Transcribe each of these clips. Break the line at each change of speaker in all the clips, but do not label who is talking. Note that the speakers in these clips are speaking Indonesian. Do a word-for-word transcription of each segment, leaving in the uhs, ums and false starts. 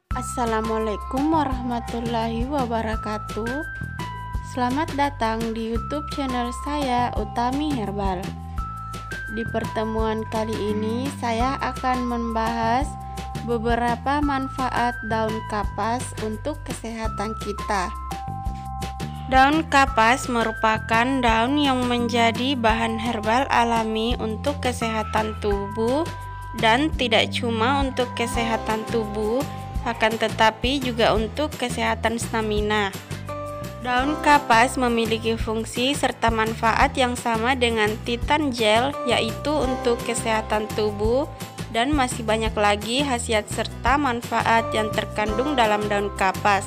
Assalamualaikum warahmatullahi wabarakatuh. Selamat datang di YouTube channel saya, Utami Herbal. Di pertemuan kali ini saya akan membahas beberapa manfaat daun kapas untuk kesehatan kita. Daun kapas merupakan daun yang menjadi bahan herbal alami untuk kesehatan tubuh, dan tidak cuma untuk kesehatan tubuh, akan tetapi juga untuk kesehatan stamina. Daun kapas memiliki fungsi serta manfaat yang sama dengan Titan Gel, yaitu untuk kesehatan tubuh, dan masih banyak lagi khasiat serta manfaat yang terkandung dalam daun kapas.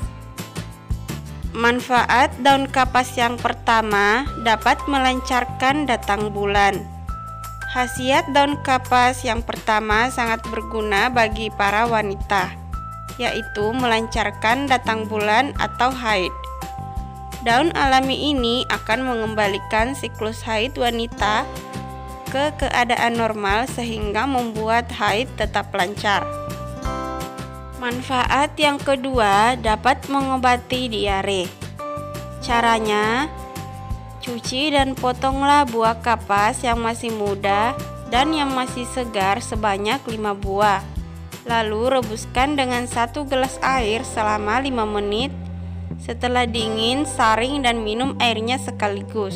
Manfaat daun kapas yang pertama, dapat melancarkan datang bulan. Khasiat daun kapas yang pertama sangat berguna bagi para wanita, yaitu melancarkan datang bulan atau haid. Daun alami ini akan mengembalikan siklus haid wanita ke keadaan normal sehingga membuat haid tetap lancar. Manfaat yang kedua, dapat mengobati diare. Caranya, cuci dan potonglah buah kapas yang masih muda dan yang masih segar sebanyak lima buah. Lalu rebuskan dengan satu gelas air selama lima menit. Setelah dingin, saring dan minum airnya sekaligus.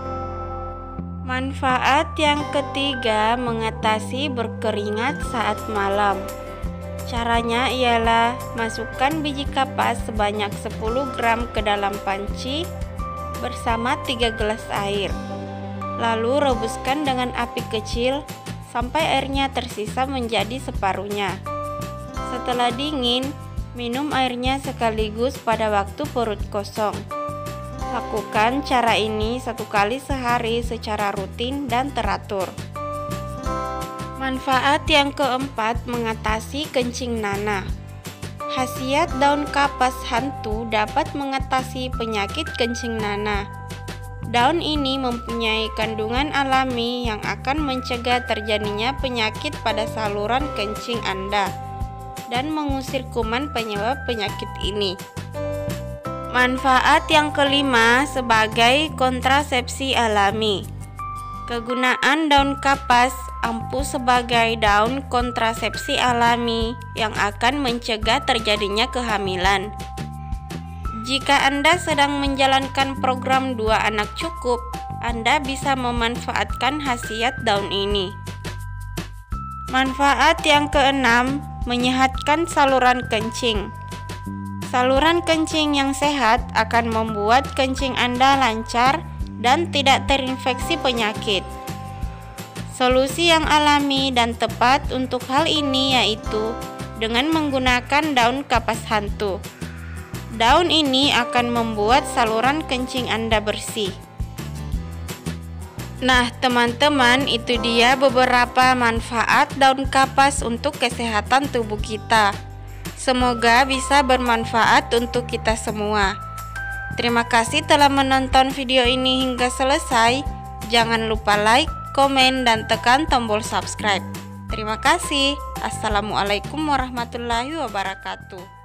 Manfaat yang ketiga, mengatasi berkeringat saat malam. Caranya ialah masukkan biji kapas sebanyak sepuluh gram ke dalam panci bersama tiga gelas air. Lalu rebuskan dengan api kecil sampai airnya tersisa menjadi separuhnya. Setelah dingin, minum airnya sekaligus pada waktu perut kosong. Lakukan cara ini satu kali sehari secara rutin dan teratur. Manfaat yang keempat, mengatasi kencing nanah. Khasiat daun kapas hantu dapat mengatasi penyakit kencing nanah. Daun ini mempunyai kandungan alami yang akan mencegah terjadinya penyakit pada saluran kencing Anda dan mengusir kuman penyebab penyakit ini. Manfaat yang kelima, sebagai kontrasepsi alami. Kegunaan daun kapas ampuh sebagai daun kontrasepsi alami yang akan mencegah terjadinya kehamilan. Jika Anda sedang menjalankan program dua anak cukup, Anda bisa memanfaatkan khasiat daun ini. Manfaat yang keenam, menyehatkan saluran kencing. Saluran kencing yang sehat akan membuat kencing Anda lancar dan tidak terinfeksi penyakit. Solusi yang alami dan tepat untuk hal ini yaitu dengan menggunakan daun kapas hantu. Daun ini akan membuat saluran kencing Anda bersih. Nah teman-teman, itu dia beberapa manfaat daun kapas untuk kesehatan tubuh kita. Semoga bisa bermanfaat untuk kita semua. Terima kasih telah menonton video ini hingga selesai. Jangan lupa like, komen, dan tekan tombol subscribe. Terima kasih. Assalamualaikum warahmatullahi wabarakatuh.